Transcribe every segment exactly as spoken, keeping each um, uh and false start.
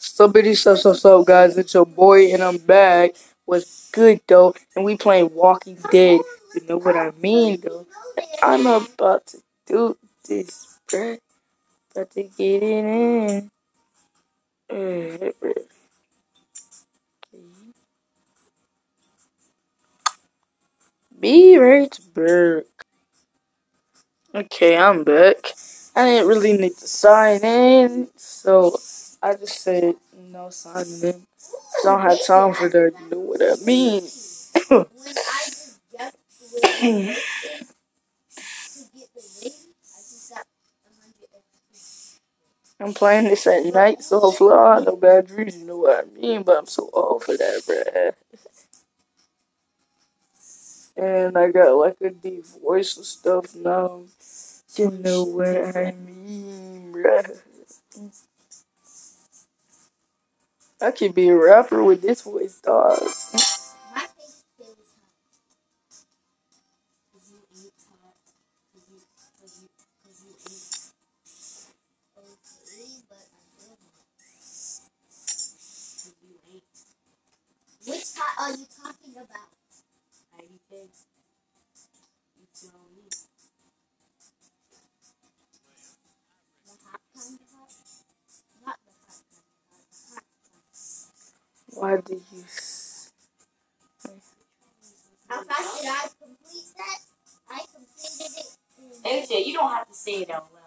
Somebody so so so guys, it's your boy and I'm back. What's good though? And we playing Walking Dead. You know what I mean though? I'm about to do this, bruh. About to get it in. Uh, Be right back. Okay, I'm back. I didn't really need to sign in, so I just said no signing in. I don't have time for that. You know what I mean? I'm playing this at night, so hopefully I have no bad dreams. You know what I mean? But I'm so old for that, bruh. And I got like a deep voice and stuff now. You know what I mean, bruh. I could be a rapper with this voice, dog. Which hot are you talking about? I think you tell me. The hot kind of hot? Not the hot kind of hot. The hot kind. Why did you? How fast did I complete that? I completed it. A J, you don't have to say it out loud.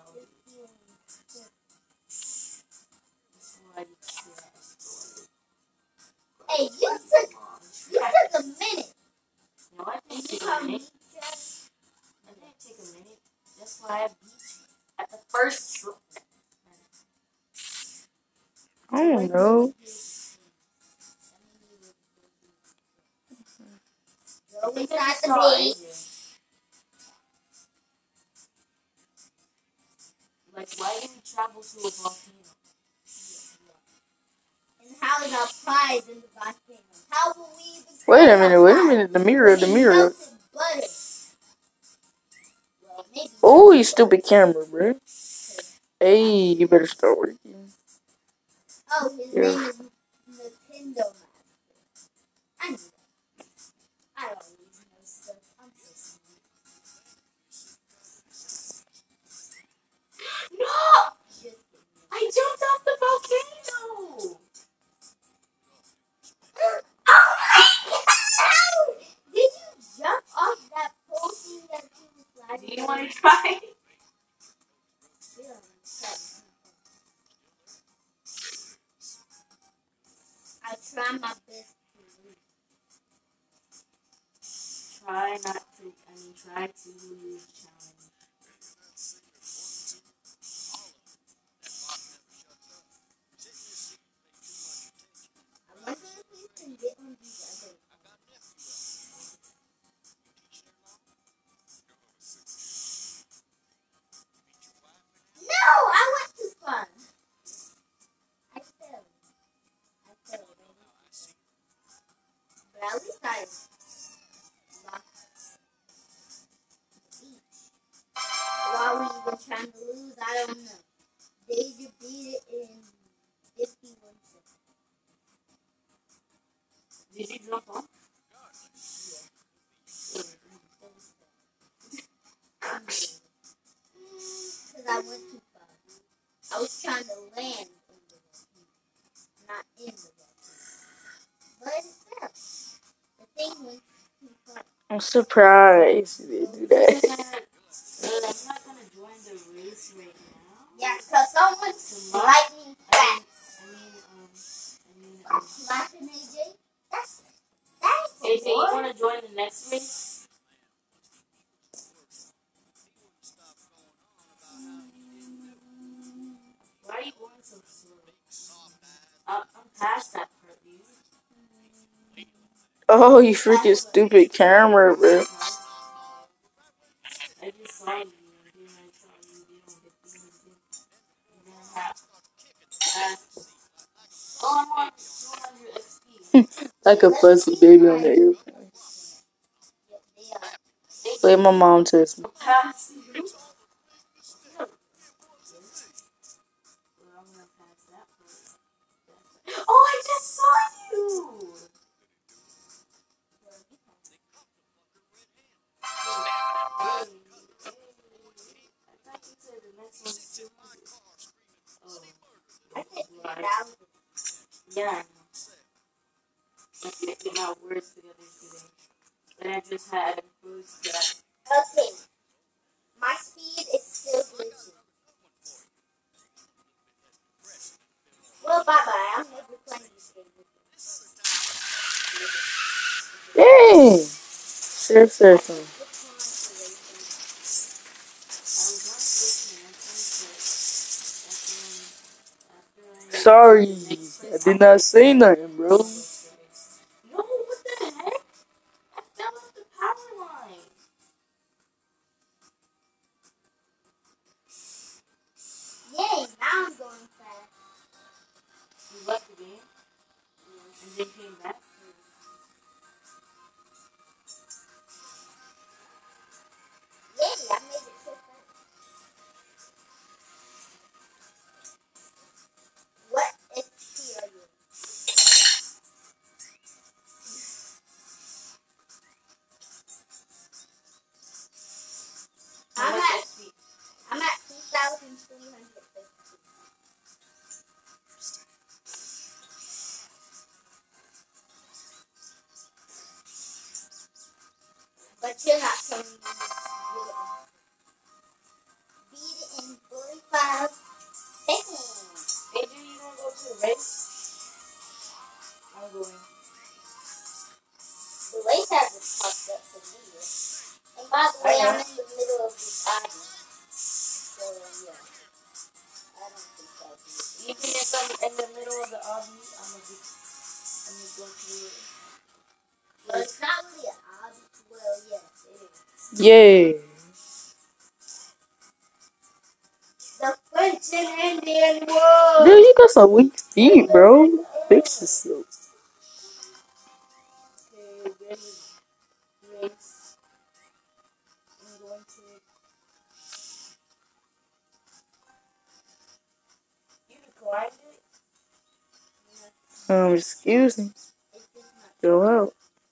Hey, you took you took a minute. No, I didn't take You a minute. I didn't take a minute. That's why I beat you at the first try. I don't know. Go inside the base. Like, why do we travel to a volcano? And how is our prize in the volcano? How will we even Wait a minute, wait a minute. The mirror, the mirror. Oh, you stupid camera, bro. Hey, you better start working. Oh, his Yeah. name is Nintendo Master. I know that. I always know stuff. I'm so smart. No! Just kidding. I jumped off the volcano! Did you jump off that pole thing that you was sliding? Do you want to try? Yeah, I try my best to lose. Try not to, I mean, try to lose challenge. I wonder if we can get on these other. No, I went too far. I failed. I failed, baby. But at least I lost the beach. Why were you even trying to lose? I don't know. Did you beat it in fifty-one seconds? Did you jump off? Because I went too far. I was trying to land in the volcano, not in the volcano. But it fell. The thing went too far. I'm surprised you didn't do that. I'm not gonna join the race right now. Yeah, because someone's lightning fast. I mean, um, I mean, um, Laughing, A J? That's, that's A J, you wanna join the next race? Why are you going so slow? I'm, I'm past that part, dude. Oh, you freaking stupid camera, bro. I just saw you. And then I saw you. You don't get the and then I have, uh, oh, I'm on two hundred X P. Like a fuzzy baby on the airplane. Wait, my mom texted me. Pass you. Well, I'm gonna pass that part. right? thousand. Yeah, I know. I can't get my words together today. And I just had boost that. Okay. My speed is still glitching. Well, bye bye. I'm never playing this game with you. Dang. Sure, sure, sure. What's going on, Eraser? I was not listening. I think that after, after I. Sorry, I did not say nothing, bro. No, what the heck? I fell off the power line. Yay, now I'm going fast. You left the game and then came back. Yay, I made it so fast. What X P are you? How I'm much at, X P? I'm at two thousand three hundred fifty. But you're not telling me you're beat it in forty-five seconds. Hey, do you want to go to the race? I'm going. The race hasn't popped up for me yet. And by the way, I'm in the middle of this audience. So, yeah. I don't think I'll do it. Even if I'm in the middle of the obby, I'm gonna be, I'm gonna go through it. Well, it's not really an audience. Well, yes, it is. Yeah. The French and Indian War. Dude, you got some weak feet, bro. Fix yourself. Okay, ready, race. I'm going to. You can climb it. Um, excuse me. It's just not. Go out.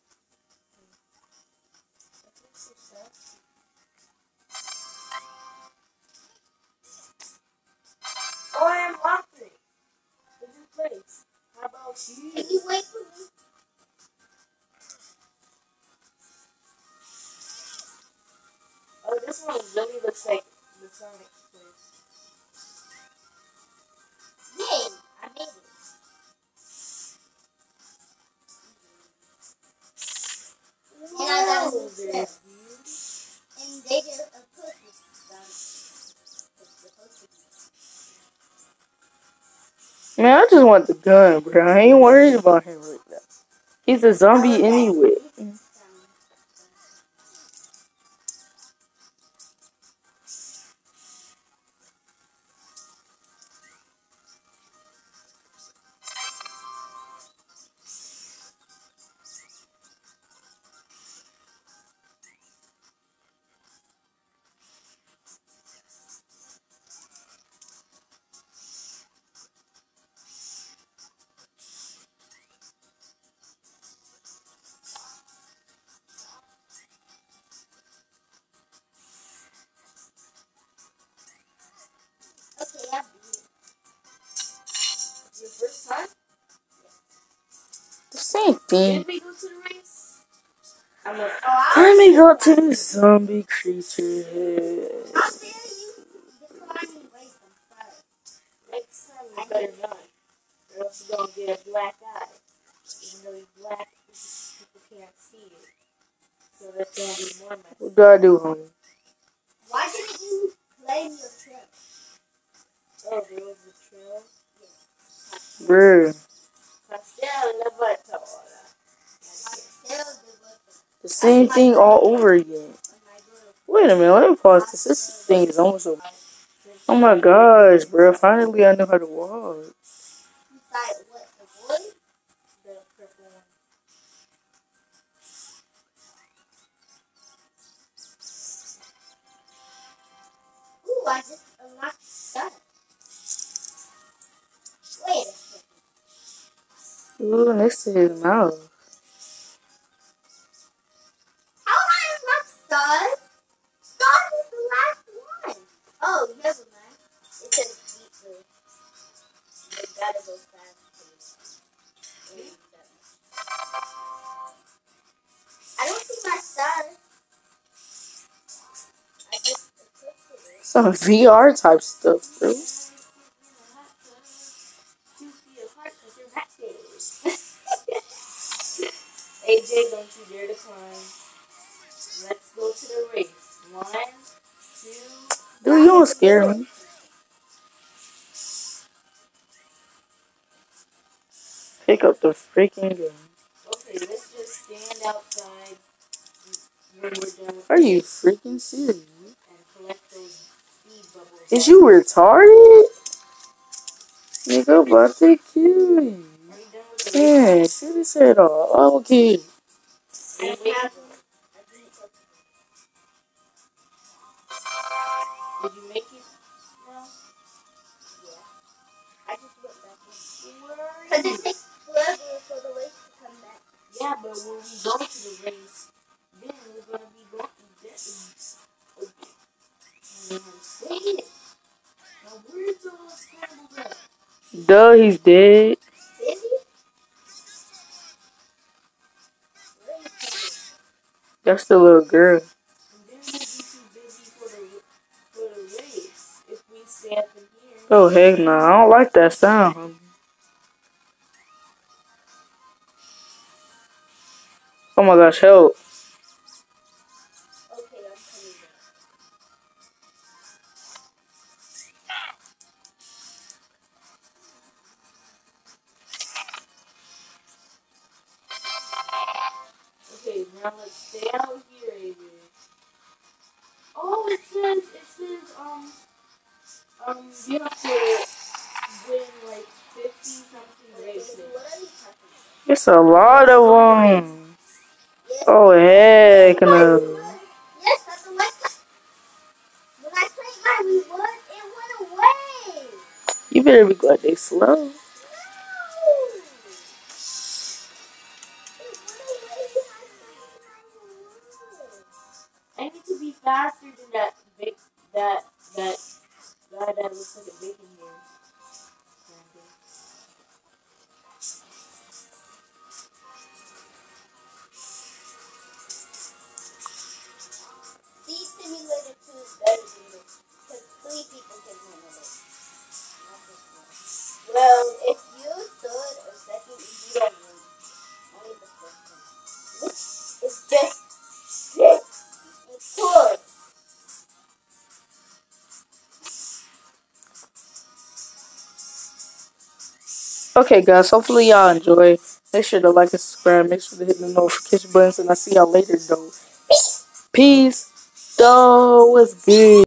Oh, I am walking. The new place. How about you? Can you wait for me? Oh, this one really looks like the Sonic place. Yay, I made it. And I got a new set. And they did a pussy. It's supposed to be. Man, I just want the gun, bro. I ain't worried about him right now. He's a zombie anyway. Okay, I beat it. Your first time? The same thing. Did we go to the race? I'm a, Oh, Let me go to the zombie creature head. I'll tell you. Declining race, I'm sorry. next time you better not. Or else you're gonna get a black eye. Even though you're black, people can't see it. So that's gonna be more messy. What do I do, homie? Why didn't you claim your trip? Oh, there was a trail? Bruh. Pastel levatora. Pastel de butter. The same thing all over again. Wait a minute, let me pause this. This thing is almost over. Oh my gosh, bro. Finally, I know how to walk. Inside what? The boy? The purple one. Ooh, I just unlocked stuff. Wait a second. Ooh, next to his mouth. How do I unlock stars? Stars is the last one. Oh, never mind. It says beat the, the gotta go fast. I don't see my star. I just equipped it. Some V R type stuff, bro. A J, don't you dare to climb. Let's go to the race. One, two. Dude, you don't scare me. Pick up the freaking gun. Okay, let's just stand outside when we're done with Are you freaking serious? and collect those speed bubbles. Is you retarded? Nigga, I'm about to kill you. Are you done with the race? Yeah, shit his head off. Oh, okay. Are you waiting? Did you make it now? I just went back in. Where are Because you? it takes forever for the race to come back. Yeah, but when we go to the race, then we're gonna be going to this. Okay. And say it. Now where's all the scrambled up? Duh, he's dead. Busy? Where are you coming? That's the little girl. And then we'll be too busy for the for the race if we stay up in here. Oh, heck no. I don't like that sound, homie. Oh my gosh, help. Okay, I'm coming back. Okay, now let's stay out here, A J. Oh, it says it says um um you have to win like fifty something races. What are you talking about? It's a lot of them. Oh, heck no. Yes, that's the way. When I played my reward, it went away. You better be glad they slow. No. It went away when I played my reward. I need to be faster than that big that that guy that looks like a bacon here. Speed Simulator two is better than this because three people can win it. Not just one. Well, if you third or second, you don't win. Only the first one. Which is just shit. It's cool. Okay, guys. Hopefully, y'all enjoy. Make sure to like and subscribe. Make sure to hit the notification buttons. And I'll see y'all later, though. Peace. Though, what's good?